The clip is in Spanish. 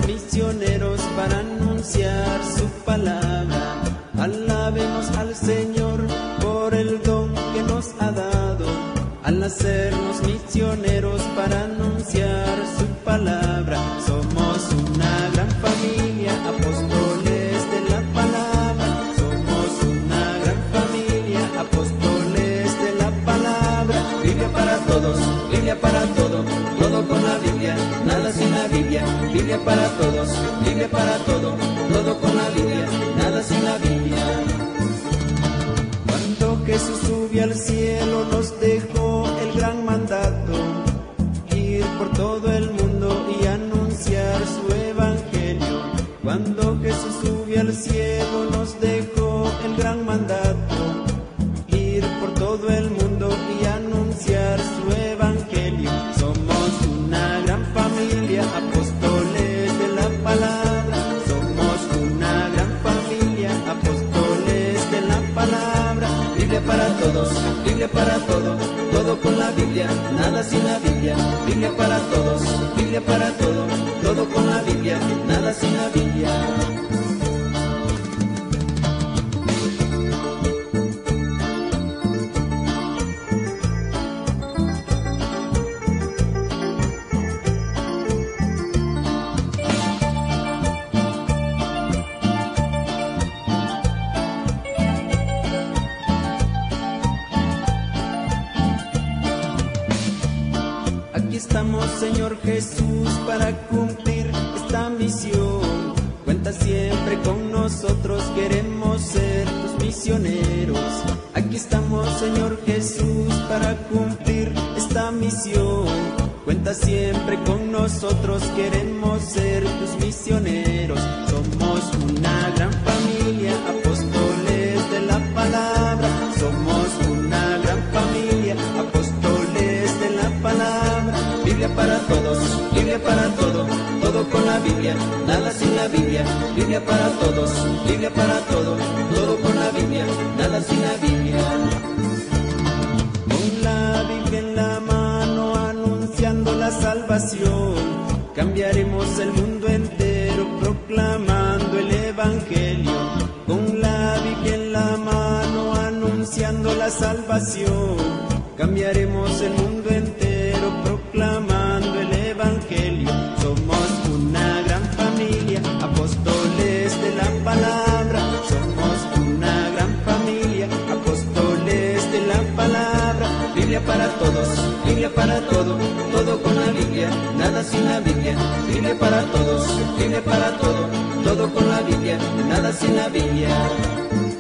misioneros para anunciar su palabra. Alabemos al Señor por el don que nos ha dado, al nacernos misioneros para anunciar su palabra. Somos una gran familia, apóstoles de la palabra. Somos una gran familia, apóstoles de la palabra. Biblia para todos, Biblia para todo, todo con la Biblia, nada sin la Biblia. Biblia para todos, Biblia para todo, todo con la Biblia, nada sin la Biblia. Cuando Jesús subió al cielo nos dejó el gran mandato, ir por todo el mundo y anunciar su evangelio. Cuando Jesús subió al cielo nos dejó el gran mandato, ir por todo el mundo y anunciar su evangelio. Somos una gran familia, apóstoles de la palabra. Somos una gran familia, apóstoles de la palabra. Biblia para todos, Biblia para todo, todo con la Biblia, nada sin la Biblia. Biblia para todos, Biblia para todo, todo con la Biblia, nada sin la Biblia. Aquí estamos, Señor Jesús, para cumplir esta misión. Cuenta siempre con nosotros, queremos ser tus misioneros. Aquí estamos, Señor Jesús, para cumplir esta misión. Cuenta siempre con nosotros, queremos ser tus misioneros. Somos una gran familia, apóstoles de la palabra. Somos una gran familia, apóstoles de la palabra. Biblia para todos, Biblia para todo, todo con la Biblia, nada sin la Biblia. Biblia para todos, Biblia para todo, todo con la Biblia, nada sin la Biblia. Con la Biblia en la mano, anunciando la salvación, cambiaremos el mundo entero, proclamando el evangelio. Con la Biblia en la mano, anunciando la salvación, cambiaremos el mundo entero, proclamando el evangelio. Somos una gran familia, apóstoles de la palabra. Somos una gran familia, apóstoles de la palabra. Biblia para todos, Biblia para todo, todo con la Biblia, nada sin la Biblia. Biblia para todos, Biblia para todo, todo con la Biblia, nada sin la Biblia.